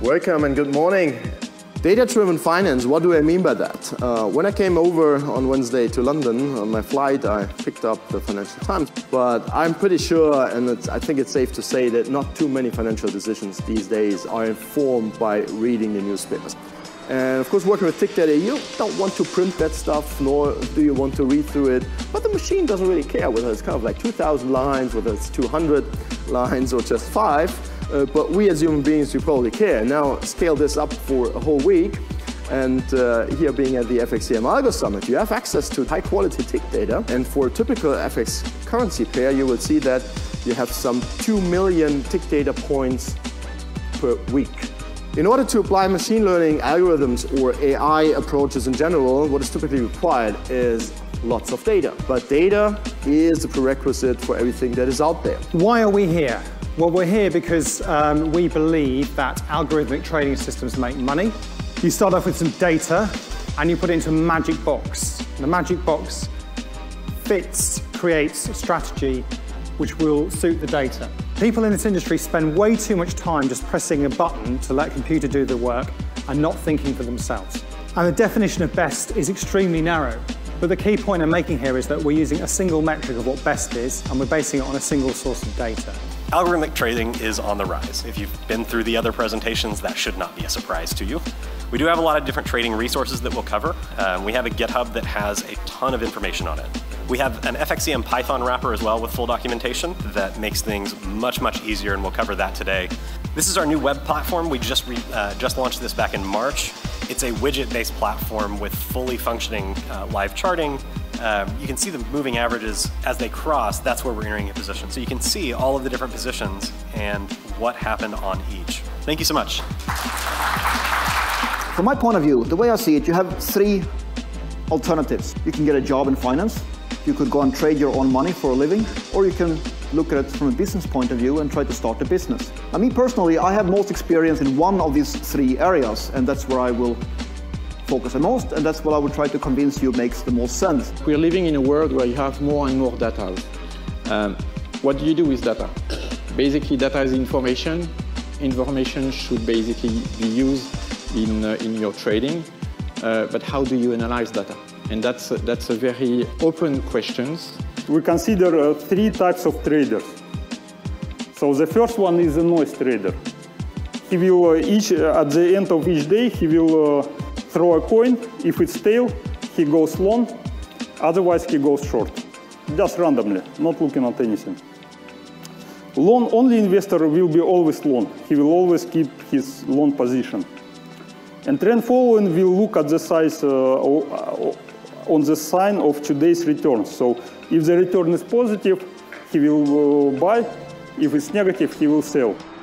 Welcome and good morning. Data-driven finance, what do I mean by that? When I came over on Wednesday to London, on my flight, I picked up the Financial Times. But I'm pretty sure, and I think it's safe to say that not too many financial decisions these days are informed by reading the newspapers. And of course, working with tick data, you don't want to print that stuff, nor do you want to read through it. But the machine doesn't really care whether it's kind of like 2,000 lines, whether it's 200 lines, or just 5. But we as human beings, we probably care. Now, scale this up for a whole week. And here being at the FXCM Algo Summit, you have access to high-quality tick data. And for a typical FX currency pair, you will see that you have some 2 million tick data points per week. In order to apply machine learning algorithms or AI approaches in general, what is typically required is lots of data. But data is a prerequisite for everything that is out there. Why are we here? Well, we're here because we believe that algorithmic trading systems make money. You start off with some data and you put it into a magic box. The magic box creates a strategy which will suit the data. People in this industry spend way too much time just pressing a button to let a computer do the work and not thinking for themselves. And the definition of best is extremely narrow. But the key point I'm making here is that we're using a single metric of what best is, and we're basing it on a single source of data. Algorithmic trading is on the rise. If you've been through the other presentations, that should not be a surprise to you. We do have a lot of different trading resources that we'll cover. We have a GitHub that has a ton of information on it. We have an FXCM Python wrapper as well with full documentation that makes things much, much easier, and we'll cover that today. This is our new web platform. We just launched this back in March. It's a widget-based platform with fully functioning live charting. You can see the moving averages as they cross. That's where we're entering a position. So you can see all of the different positions and what happened on each. Thank you so much. From my point of view, the way I see it, you have 3 alternatives. You can get a job in finance, you could go and trade your own money for a living, or you can look at it from a business point of view and try to start a business. Now, me personally, I have most experience in one of these 3 areas, and that's where I will focus the most, and that's what I will try to convince you makes the most sense. We're living in a world where you have more and more data. What do you do with data? Basically, data is information. Information should basically be used in your trading, but how do you analyze data? And that's a very open question. We consider 3 types of traders. So the first one is a noise trader. He will at the end of each day, he will throw a coin. If it's tail, he goes long. Otherwise, he goes short. Just randomly, not looking at anything. Long-only investor will be always long. He will always keep his long position. And trend following will look at the size on the sign of today's return. So if the return is positive, he will buy. If it's negative, he will sell.